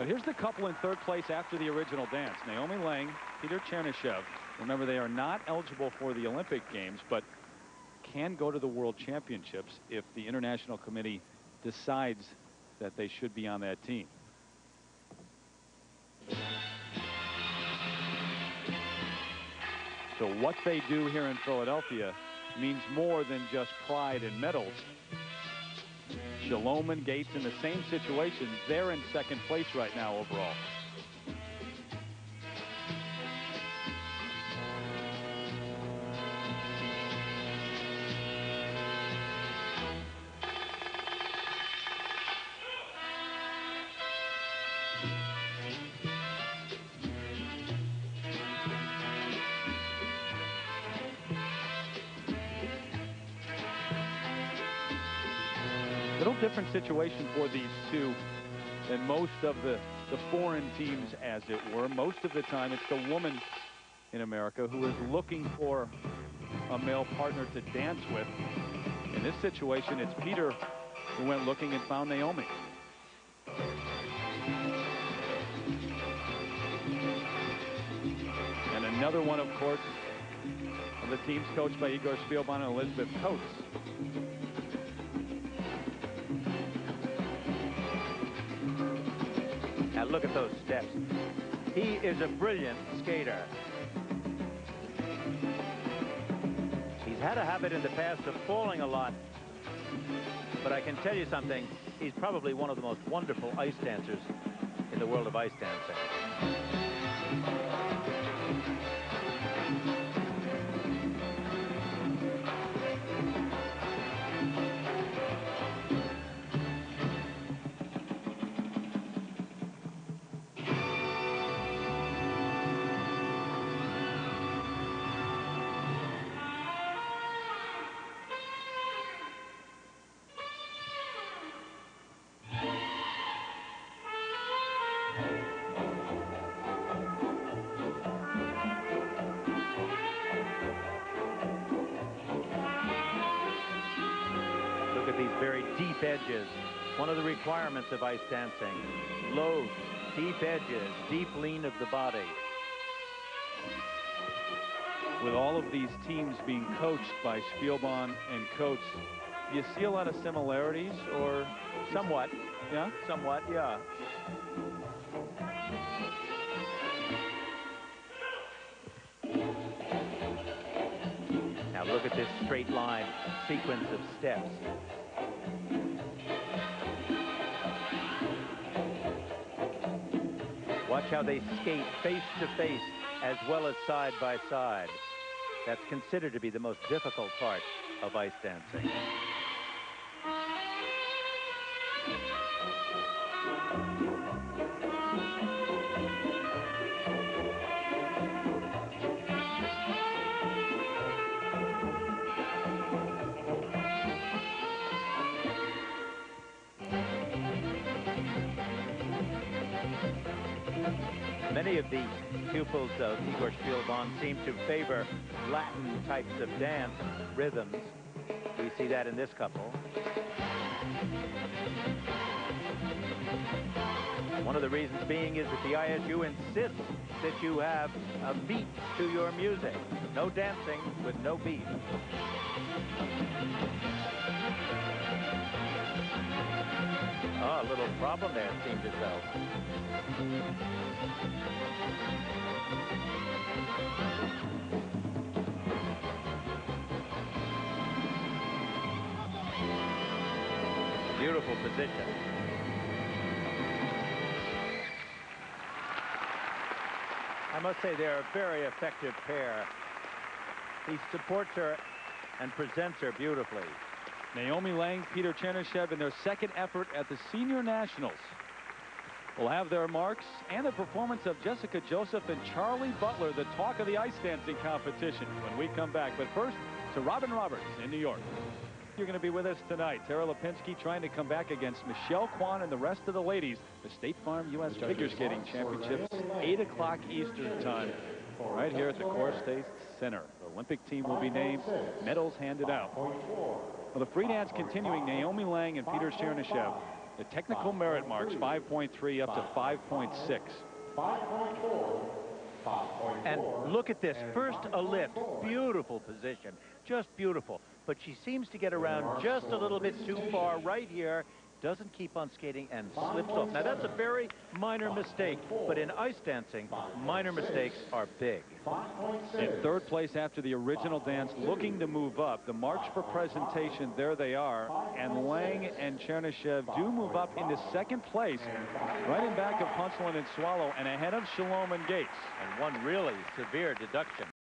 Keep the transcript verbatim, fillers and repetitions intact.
But here's the couple in third place after the original dance. Naomi Lang, Peter Chernyshев. Remember, they are not eligible for the Olympic Games, but can go to the World Championships if the International Committee decides that they should be on that team. So what they do here in Philadelphia means more than just pride and medals. Shalom and Gates in the same situation. They're in second place right now overall. Little different situation for these two than most of the, the foreign teams, as it were. Most of the time, it's the woman in America who is looking for a male partner to dance with. In this situation, it's Peter who went looking and found Naomi. And another one, of course, of the teams coached by Igor Spielban and Elizabeth Coates. Now look at those steps. He is a brilliant skater. He's had a habit in the past of falling a lot. But I can tell you something. He's probably one of the most wonderful ice dancers in the world of ice dancing. Very deep edges. One of the requirements of ice dancing. Low, deep edges, deep lean of the body. With all of these teams being coached by Spielban and Coates, do you see a lot of similarities, or somewhat? Yeah, somewhat. Yeah. Now look at this straight line sequence of steps. Watch how they skate face to face as well as side by side. That's considered to be the most difficult part of ice dancing. Many of the pupils of Igor Spielban seem to favor Latin types of dance rhythms. We see that in this couple. One of the reasons being is that the I S U insists that you have a beat to your music. No dancing with no beat. Oh, a little problem there, it seems as though. Beautiful position. I must say they're a very effective pair. He supports her and presents her beautifully. Naomi Lang, Peter Chernyshев in their second effort at the Senior Nationals will have their marks, and the performance of Jessica Joseph and Charlie Butler, the talk of the ice dancing competition, when we come back. But first, to Robin Roberts in New York. You're going to be with us tonight. Tara Lipinski trying to come back against Michelle Kwan and the rest of the ladies. The State Farm U S Figure Skating Championships, eight o'clock Eastern Time, right here at the Core State Center. The Olympic team will be named, medals handed out. Well, the free dance continuing. Naomi Lang and Peter Chernyshев The technical merit marks five point three up to five point six. And look at this. First a lift. Beautiful position. Just beautiful. But she seems to get around just a little bit too far right here. Doesn't keep on skating and slips off. Now that's a very minor mistake, but in ice dancing, minor mistakes are big. In third place after the original dance, looking to move up. The march for presentation, there they are. And Wang and Chernyshев do move up into second place, right in back of Punchline and Swallow, and ahead of Shalom and Gates. And one really severe deduction